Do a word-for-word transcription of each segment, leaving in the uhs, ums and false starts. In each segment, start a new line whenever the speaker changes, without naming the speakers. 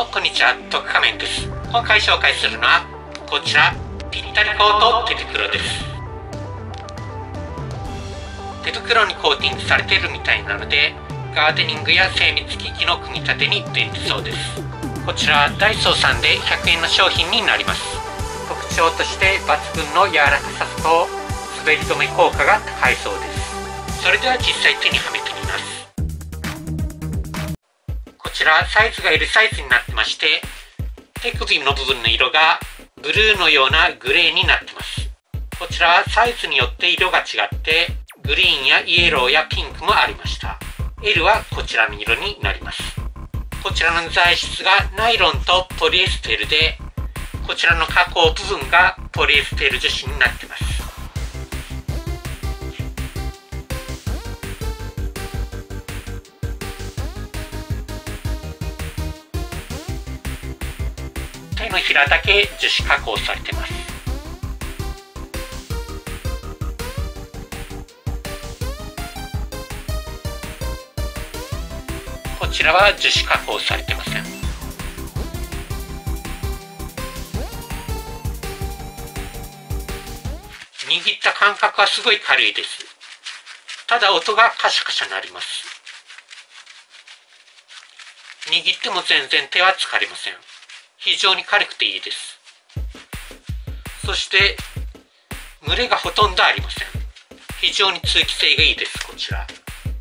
こんにちは、トク仮面です。今回紹介するのはこちら、ぴったりコート手袋です。手袋にコーティングされているみたいなので、ガーデニングや精密機器の組み立てに便利そうです。こちらダイソーさんでひゃくえんの商品になります。特徴として抜群の柔らかさと滑り止め効果が高いそうです。それでは実際手にはめてみます。こちらサイズが エル サイズになってまして、手首の部分の色がブルーのようなグレーになってます。こちらはサイズによって色が違ってグリーンやイエローやピンクもありました。 エル はこちらの色になります。こちらの材質がナイロンとポリエステルで、こちらの加工部分がポリエステル樹脂になってます。手のひらだけ樹脂加工されてます。こちらは樹脂加工されてません。握った感覚はすごい軽いです。ただ音がカシャカシャ鳴ります。握っても全然手は疲れません。非常に軽くていいです。そして蒸れがほとんどありません。非常に通気性がいいです。こちら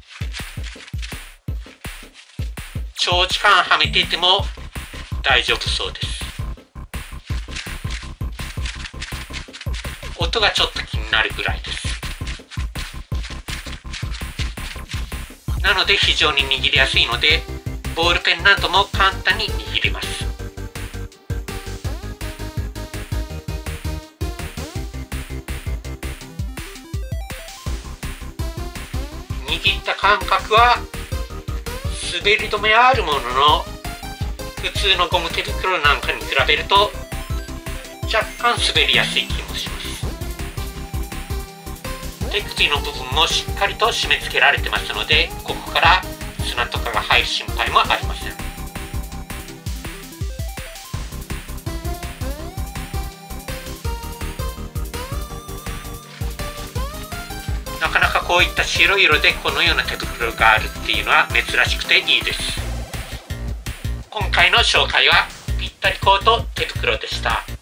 長時間はめていても大丈夫そうです。音がちょっと気になるぐらいです。なので非常に握りやすいので、ボールペンなども簡単に握れます。握った感覚は滑り止めはあるものの、普通のゴム手袋なんかに比べると若干滑りやすい気もします。手首の部分もしっかりと締め付けられてますので、ここから砂とかが入る心配もありません。なかなかこういった白い色でこのような手袋があるっていうのは珍しくていいです。今回の紹介はぴったりコート手袋でした。